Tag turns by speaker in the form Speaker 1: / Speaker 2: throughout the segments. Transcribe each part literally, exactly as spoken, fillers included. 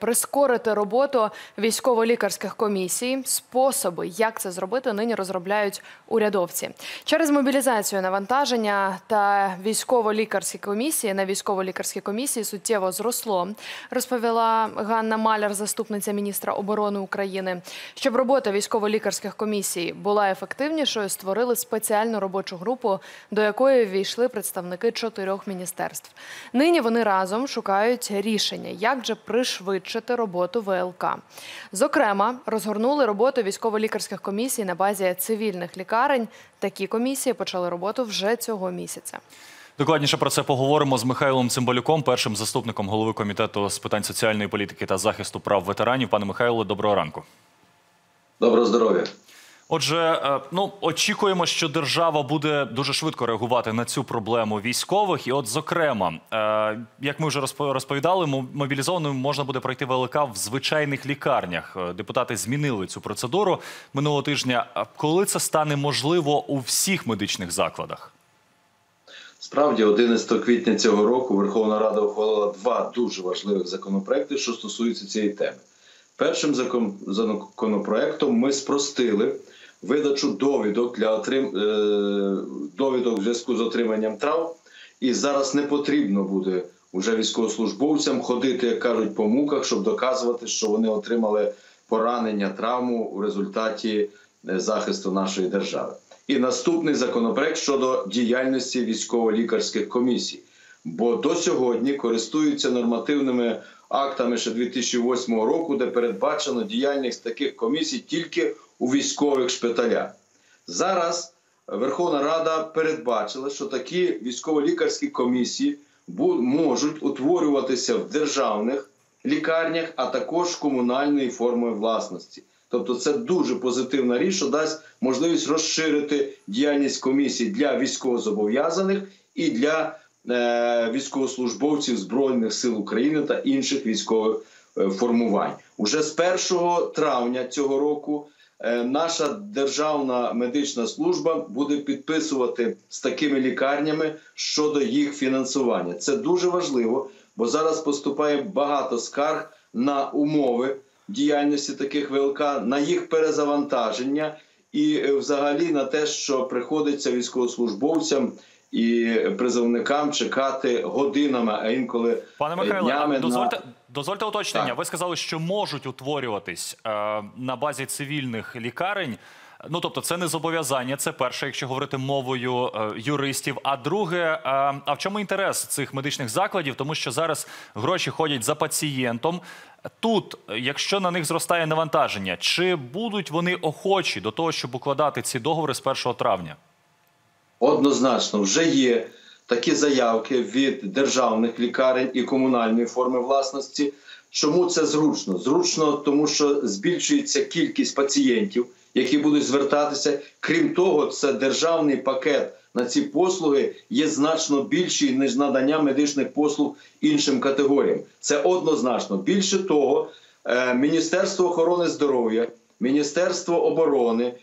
Speaker 1: прискорити роботу військово-лікарських комісій. Способи, як це зробити, нині розробляють урядовці. Через мобілізацію навантаження та військово-лікарські комісії на військово-лікарські комісії суттєво зросло, розповіла Ганна Маляр, заступниця міністра оборони України. Щоб робота військово-лікарських комісій була ефективнішою, створили спеціальну робочу групу, до якої ввійшли представники чотирьох міністерств. Нині вони разом шукають рішення, як же пришвидшити роботу ВЛК. Зокрема, розгорнули роботу військово-лікарських комісій на базі цивільних лікарень. Такі комісії почали роботу вже цього місяця.
Speaker 2: Докладніше про це поговоримо з Михайлом Цимбалюком, першим заступником голови Комітету з питань соціальної політики та захисту прав ветеранів. Пане Михайло, доброго ранку.
Speaker 3: Доброго здоров'я.
Speaker 2: Отже, ну, очікуємо, що держава буде дуже швидко реагувати на цю проблему військових. І от, зокрема, як ми вже розповідали, мобілізованим можна буде пройти ВЛК в звичайних лікарнях. Депутати змінили цю процедуру минулого тижня. Коли це стане можливо у всіх медичних закладах?
Speaker 3: Справді, одинадцятого квітня цього року Верховна Рада ухвалила два дуже важливих законопроекти, що стосуються цієї теми. Першим законопроектом ми спростили видачу довідок для отрим... довідок в зв'язку з отриманням травм. І зараз не потрібно буде вже військовослужбовцям ходити, як кажуть, по муках, щоб доказувати, що вони отримали поранення, травму у результаті захисту нашої держави. І наступний законопроект щодо діяльності військово-лікарських комісій. Бо до сьогодні користуються нормативними актами ще дві тисячі восьмого року, де передбачено діяльність таких комісій тільки у військових шпиталях. Зараз Верховна Рада передбачила, що такі військово-лікарські комісії можуть утворюватися в державних лікарнях, а також комунальної формою власності. Тобто це дуже позитивна річ, що дасть можливість розширити діяльність комісій для військовозобов'язаних і для е, військовослужбовців Збройних сил України та інших військових е, формувань. Уже з першого травня цього року е, наша Державна медична служба буде підписувати з такими лікарнями щодо їх фінансування. Це дуже важливо, бо зараз поступає багато скарг на умови діяльності таких ВЛК, на їх перезавантаження і взагалі на те, що приходиться військовослужбовцям і призовникам чекати годинами, а інколи
Speaker 2: Пане Михайло,
Speaker 3: днями.
Speaker 2: дозвольте,
Speaker 3: на...
Speaker 2: дозвольте уточнення.
Speaker 3: Так.
Speaker 2: Ви сказали, що можуть утворюватись е, на базі цивільних лікарень. Ну, тобто, це не зобов'язання, це перше, якщо говорити мовою е, юристів. А друге, е, а в чому інтерес цих медичних закладів? Тому що зараз гроші ходять за пацієнтом. Тут, якщо на них зростає навантаження, чи будуть вони охочі до того, щоб укладати ці договори з першого травня?
Speaker 3: Однозначно, вже є такі заявки від державних лікарень і комунальної форми власності. Чому це зручно? Зручно, тому що збільшується кількість пацієнтів, які будуть звертатися. Крім того, це державний пакет на ці послуги є значно більший, ніж надання медичних послуг іншим категоріям. Це однозначно. Більше того, Міністерство охорони здоров'я, Міністерство оборони,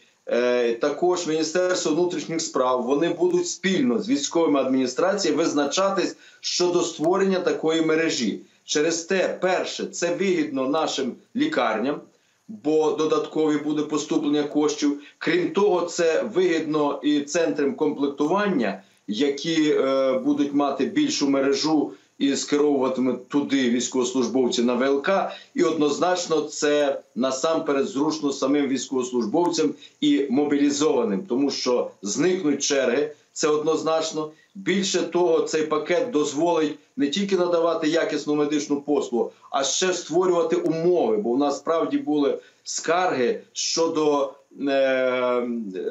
Speaker 3: також Міністерство внутрішніх справ, вони будуть спільно з військовими адміністраціями визначатись щодо створення такої мережі. Через те, перше, це вигідно нашим лікарням, бо додаткові буде поступлення коштів. Крім того, це вигідно і центрам комплектування, які е, будуть мати більшу мережу і скеровуватимуть туди військовослужбовців на ВЛК. І однозначно це насамперед зручно самим військовослужбовцям і мобілізованим, тому що зникнуть черги, це однозначно. Більше того, цей пакет дозволить не тільки надавати якісну медичну послугу, а ще створювати умови, бо у нас справді були скарги щодо е,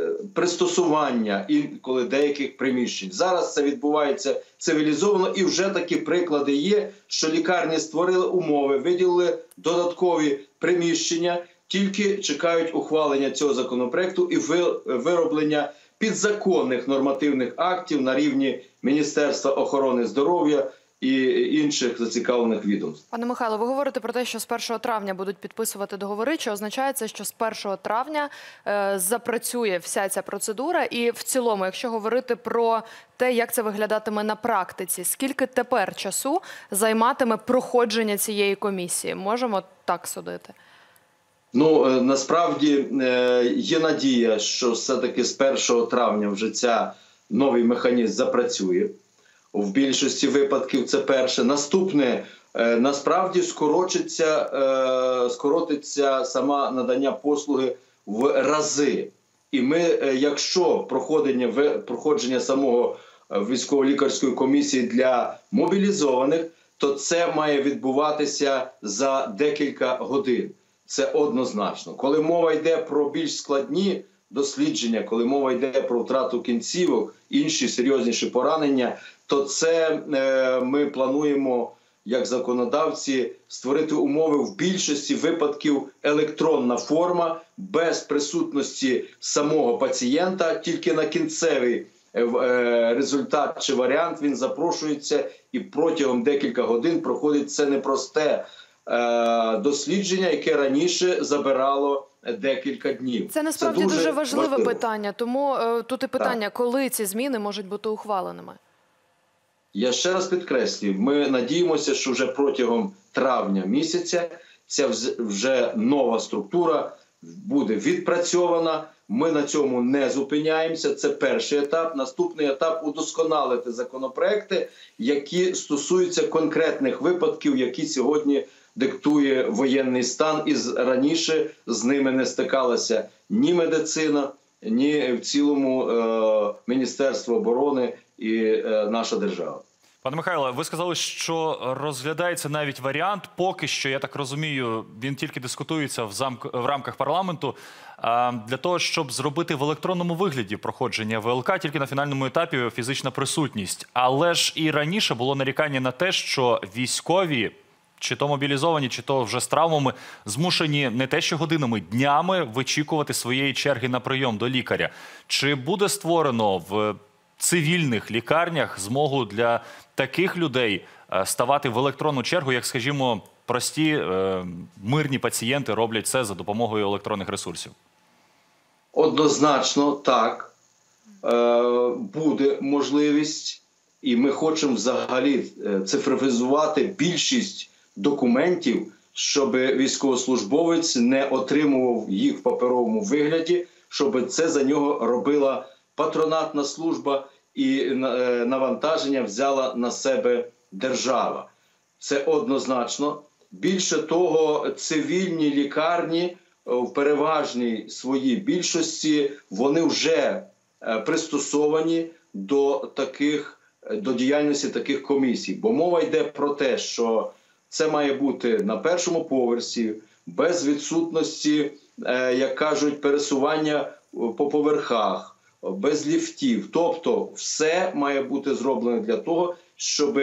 Speaker 3: пристосування інколи деяких приміщень. Зараз це відбувається цивілізовано і вже такі приклади є, що лікарні створили умови, виділили додаткові приміщення, тільки чекають ухвалення цього законопроекту і вироблення підзаконних нормативних актів на рівні Міністерства охорони здоров'я і інших зацікавлених відомств.
Speaker 1: Пане Михайло, ви говорите про те, що з першого травня будуть підписувати договори. Чи означає це, що з першого травня е, запрацює вся ця процедура? І в цілому, якщо говорити про те, як це виглядатиме на практиці, скільки тепер часу займатиме проходження цієї комісії? Можемо так судити?
Speaker 3: Ну, е, насправді е, є надія, що все-таки з першого травня вже ця новий механізм запрацює. В більшості випадків це перше. Наступне, е, насправді скоротиться, е, скоротиться сама надання послуги в рази. І ми, е, якщо проходження, проходження самого військово-лікарської комісії для мобілізованих, то це має відбуватися за декілька годин. Це однозначно. Коли мова йде про більш складні дослідження, коли мова йде про втрату кінцівок, інші серйозніші поранення, то це е, ми плануємо, як законодавці, створити умови в більшості випадків електронна форма, без присутності самого пацієнта, тільки на кінцевий е, результат чи варіант він запрошується і протягом декілька годин проходить це непросте е, дослідження, яке раніше забирало декілька днів.
Speaker 1: Це насправді це дуже, дуже важливе
Speaker 3: важливо.
Speaker 1: питання, тому е, тут і питання, так. Коли ці зміни можуть бути ухваленими?
Speaker 3: Я ще раз підкреслюю, ми надіємося, що вже протягом травня місяця ця вже нова структура буде відпрацьована. Ми на цьому не зупиняємося. Це перший етап. Наступний етап – удосконалити законопроекти, які стосуються конкретних випадків, які сьогодні диктує воєнний стан. І раніше з ними не стикалася ні медицина, ні в цілому е, Міністерство оборони і е, наша держава.
Speaker 2: Пане Михайло, ви сказали, що розглядається навіть варіант, поки що, я так розумію, він тільки дискутується в, замк... в рамках парламенту, а, для того, щоб зробити в електронному вигляді проходження ВЛК, тільки на фінальному етапі фізична присутність. Але ж і раніше було нарікання на те, що військові, чи то мобілізовані, чи то вже з травмами, змушені не те що годинами, днями вичікувати своєї черги на прийом до лікаря. Чи буде створено в цивільних лікарнях змогу для таких людей ставати в електронну чергу, як, скажімо, прості е, мирні пацієнти роблять це за допомогою електронних ресурсів?
Speaker 3: Однозначно так. Е, буде можливість, і ми хочемо взагалі цифровізувати більшість документів, щоб військовослужбовець не отримував їх в паперовому вигляді, щоб це за нього робила патронатна служба і навантаження взяла на себе держава. Це однозначно. Більше того, цивільні лікарні в переважній своїй більшості, вони вже пристосовані до таких, до діяльності таких комісій. Бо мова йде про те, що це має бути на першому поверсі, без відсутності, як кажуть, пересування по поверхах, без ліфтів. Тобто все має бути зроблено для того, щоб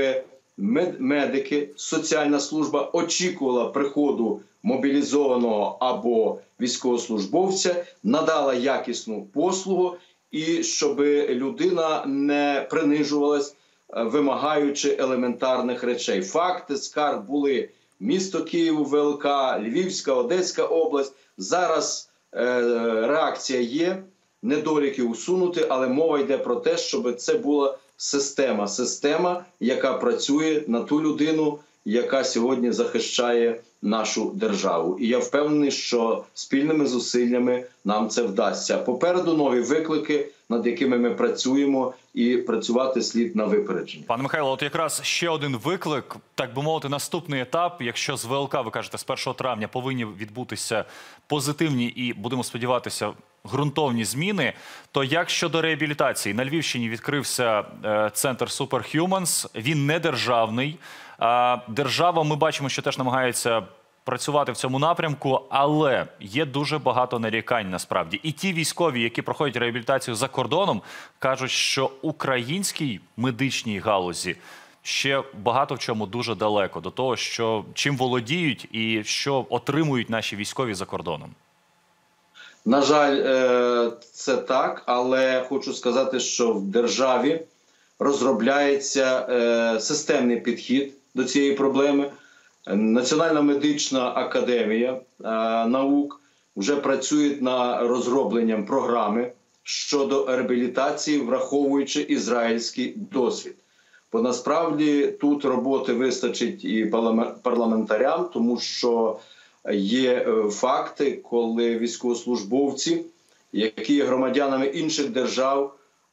Speaker 3: медики, соціальна служба очікувала приходу мобілізованого або військовослужбовця, надала якісну послугу і щоб людина не принижувалась, вимагаючи елементарних речей. Факти скарг були місто Київ, ВЛК, Львівська, Одеська область. Зараз е, реакція є, недоліки усунути, але мова йде про те, щоб це була система. Система, яка працює на ту людину, яка сьогодні захищає нашу державу. І я впевнений, що спільними зусиллями нам це вдасться. Попереду нові виклики, над якими ми працюємо, і працювати слід на випередження.
Speaker 2: Пане Михайло, от якраз ще один виклик, так би мовити, наступний етап, якщо з ВЛК, ви кажете, з першого травня повинні відбутися позитивні і, будемо сподіватися, ґрунтовні зміни, то як щодо реабілітації? На Львівщині відкрився е, центр Superhumans, він не державний. Е, держава, ми бачимо, що теж намагається працювати в цьому напрямку, але є дуже багато нарікань насправді. І ті військові, які проходять реабілітацію за кордоном, кажуть, що українській медичній галузі ще багато в чому дуже далеко до того, що чим володіють і що отримують наші військові за кордоном.
Speaker 3: На жаль, це так, але хочу сказати, що в державі розробляється е, системний підхід до цієї проблеми. Національна медична академія е, наук вже працює над розробленням програми щодо реабілітації, враховуючи ізраїльський досвід. Бо насправді тут роботи вистачить і парламентарям, тому що є факти, коли військовослужбовці, які є громадянами інших держав,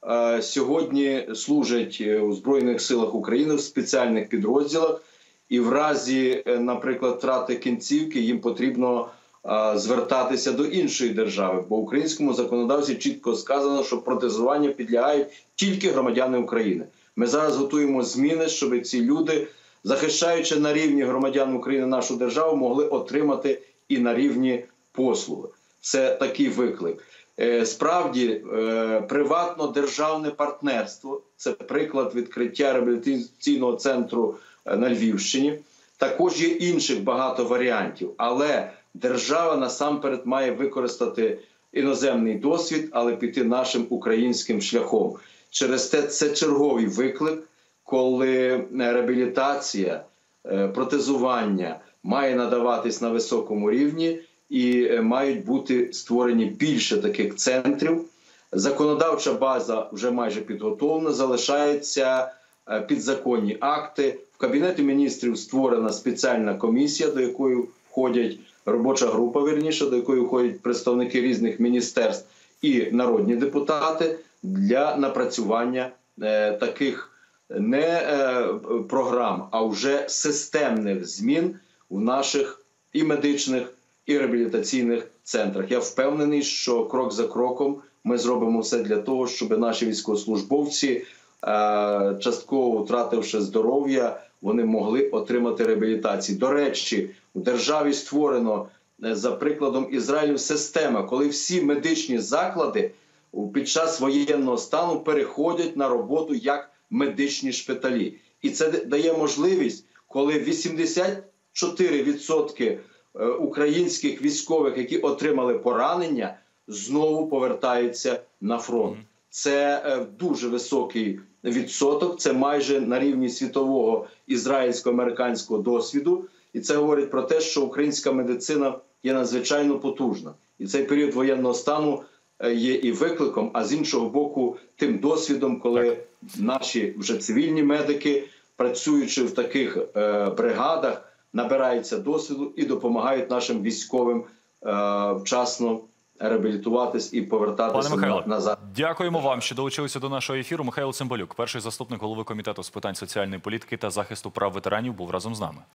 Speaker 3: сьогодні служать у Збройних силах України в спеціальних підрозділах, і в разі, наприклад, втрати кінцівки їм потрібно звертатися до іншої держави, бо в українському законодавстві чітко сказано, що протезуванню підлягають тільки громадяни України. Ми зараз готуємо зміни, щоб ці люди, захищаючи на рівні громадян України нашу державу, могли отримати і на рівні послуги. Це такий виклик. Справді, приватно-державне партнерство – це приклад відкриття реабілітаційного центру на Львівщині. Також є інших багато варіантів, але держава насамперед має використати іноземний досвід, але піти нашим українським шляхом. Через те це черговий виклик, коли реабілітація, протезування має надаватись на високому рівні і мають бути створені більше таких центрів. Законодавча база вже майже підготовлена, залишаються підзаконні акти. В Кабінеті міністрів створена спеціальна комісія, до якої входять робоча група, вірніше, до якої входять представники різних міністерств і народні депутати для напрацювання е, таких не е, програм, а вже системних змін в наших і медичних, і реабілітаційних центрах. Я впевнений, що крок за кроком ми зробимо все для того, щоб наші військовослужбовці, е, частково втративши здоров'я, вони могли отримати реабілітацію. До речі, в державі створено, за прикладом Ізраїлю, система, коли всі медичні заклади під час воєнного стану переходять на роботу як медичні шпиталі. І це дає можливість, коли вісімдесят чотири відсотки українських військових, які отримали поранення, знову повертаються на фронт. Це дуже високий відсоток, це майже на рівні світового ізраїльсько-американського досвіду. І це говорить про те, що українська медицина є надзвичайно потужна. І цей період воєнного стану є і викликом, а з іншого боку тим досвідом, коли так. наші вже цивільні медики, працюючи в таких е, бригадах, набираються досвіду і допомагають нашим військовим е, вчасно реабілітуватись і повертатися
Speaker 2: Пане Михайло,
Speaker 3: назад.
Speaker 2: Дякуємо вам, що долучилися до нашого ефіру. Михайло Цимбалюк, перший заступник голови Комітету з питань соціальної політики та захисту прав ветеранів, був разом з нами.